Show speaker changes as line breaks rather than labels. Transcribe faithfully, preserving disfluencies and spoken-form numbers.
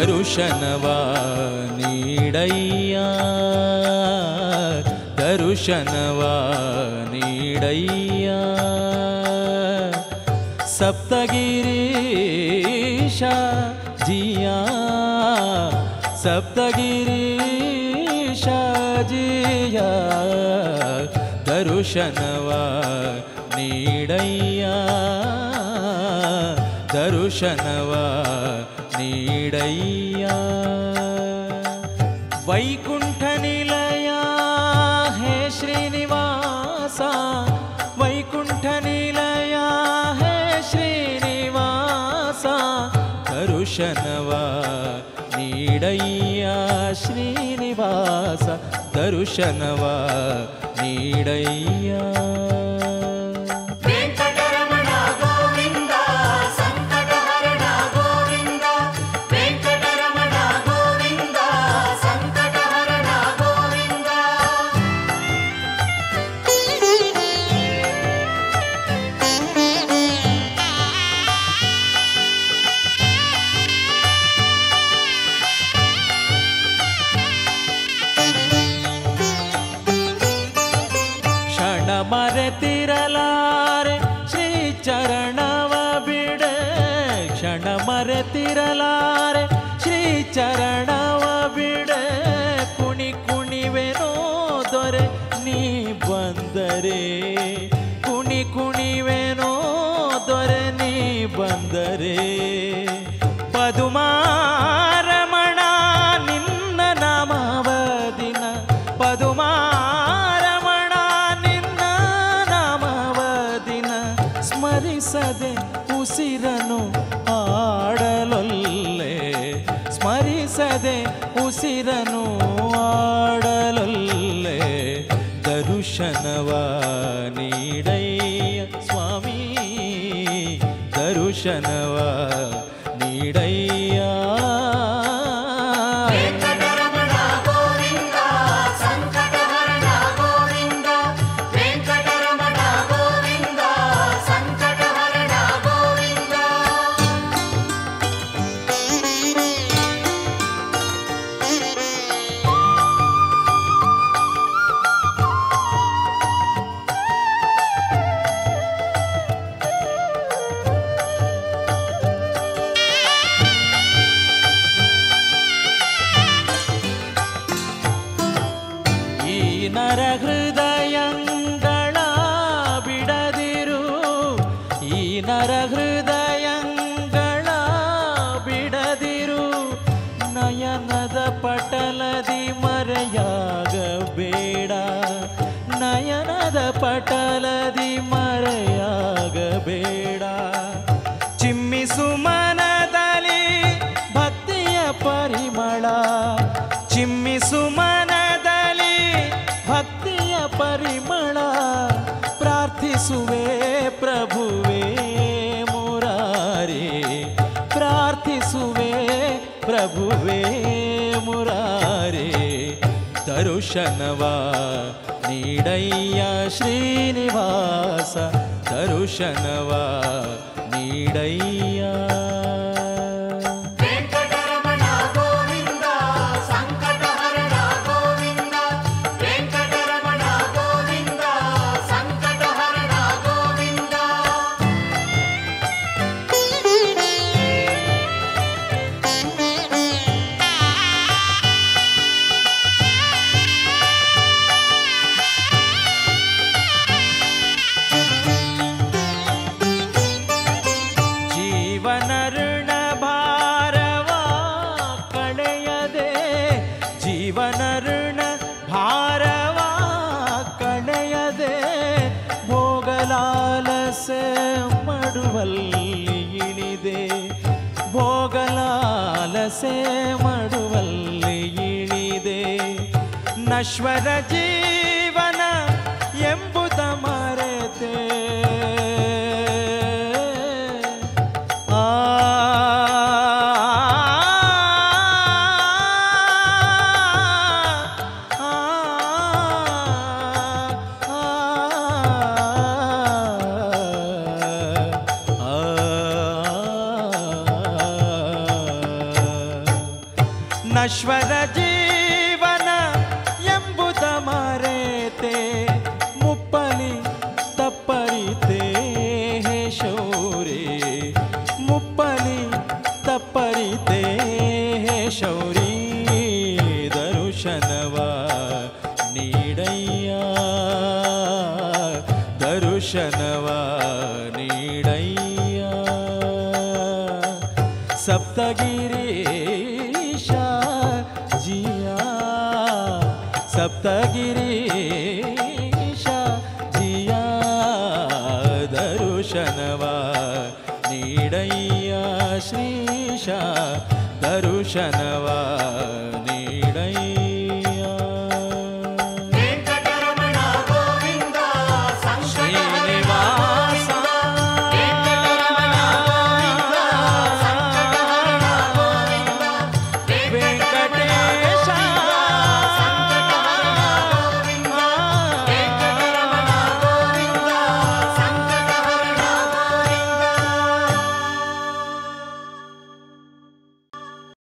ದರುಶನವ ನೀಡಯ್ಯ ದರುಶನವ ನೀಡಯ್ಯ ಸಪ್ತಗಿರೀಶ ಜಿಯ ಸಪ್ತಗಿರೀಶ ಜಿಯ ದರುಶನವ ನೀಡಯ್ಯ ದರುಶನವ ನೀಡಯ್ಯ ವೈಕುಂಠ ನಿಲಯ ಹೇ ಶ್ರೀನಿವಾಸ ವೈಕುಂಠ ನಿಲಯ ಹೇ ಶ್ರೀನಿವಾಸ ದರುಶನವ ನೀಡಯ್ಯ ಶ್ರೀನಿವಾಸ ದರುಶನವ ನೀಡಯ್ಯ ಮರೆತಿರಲಾರೆ ಶ್ರೀ ಚರಣವ ಬಿಡೆ ಕ್ಷಣ ಮರೆತಿರಲಾರೆ ಶ್ರೀ ಚರಣವ ಬಿಡೆ ಕುಣಿ ಕುಣಿವೆನೋ ದೊರೆ ನೀ ಬಂದರೆ ಕುಣಿ ಕುಣಿವೆನೋ ದೊರೆ ನೀ ಬಂದರೆ ಪದುಮಾರಮಣ ನಿನ್ನ ನಾಮವ ದಿನ ಪದುಮಾ ಸ್ಮರಿಸದೆ ಉಸಿರನು ಆಡಲೊಲ್ಲೆ ಸ್ಮರಿಸದೆ ಉಸಿರನು ಆಡಲೊಲ್ಲೆ ದರುಶನವ ನೀಡಯ್ಯ ಸ್ವಾಮಿ ದರುಶನವ ನೀಡಯ್ಯ ನರ ಹೃದಯಂಗಳ ಬಿಡದಿರು ಈ ನರ ಹೃದಯಂಗಳ ಬಿಡದಿರು ನಯನದ ಪಟಲದಿ ಮರೆಯಾಗಬೇಡ ನಯನದ ಪಟಲದಿ ಮರೆಯಾಗಬೇಡ ಚಿಮ್ಮಿಸು ಮನದಲ್ಲಿ ಭಕ್ತಿಯ ಪರಿಮಳ ಚಿಮ್ಮಿಸು ಮನದಲ್ಲಿ ಭಕ್ತಿಯ ಪರಿಮಳ ಪ್ರಾರ್ಥಿಸುವೆ ಪ್ರಭುವೇ ಮುರಾರಿ ಪ್ರಾರ್ಥಿಸುವೆ ಪ್ರಭುವೇ ಮುರಾರಿ ದರುಶನವ ನೀಡಯ್ಯ ಶ್ರೀನಿವಾಸ ದರುಶನವ ನೀಡಯ್ಯ ಜೀವನಋಣ ಭಾರವ ಕಳೆಯದೆ ಭೋಗಲಾಲಸೆ ಮಡುವಲ್ಲಿ ಇಳಿದೆ ಭೋಗಲಾಲಸೆ ಮಡುವಲ್ಲಿ ಇಳಿದೆ ನಶ್ವರ ಜೀವನ ಎಂಬುದ ಮರೆತೆ ಆ ನಶ್ವರ ಜೀವನ ಎಂಬುದ ಮರೆತೆ ಮುಪ್ಪಲಿ ತಪ್ಪರಿತೆ ಹೇ ಶೌರಿ ಮುಪ್ಪಲಿ ತಪ್ಪರಿತೆ ಹೇ ಶೌರಿ ದರುಶನವ ನೀಡಯ್ಯ ದರುಶನವ ನೀಡಯ್ಯ ಸಪ್ತಗಿರೀಶ ಜಿಯಾ ಸಪ್ತಗಿರೀಶ ಜಿಯಾ ದರುಶನವ ನೀಡಯ್ಯ ಶ್ರೀಶ ದರುಶನವ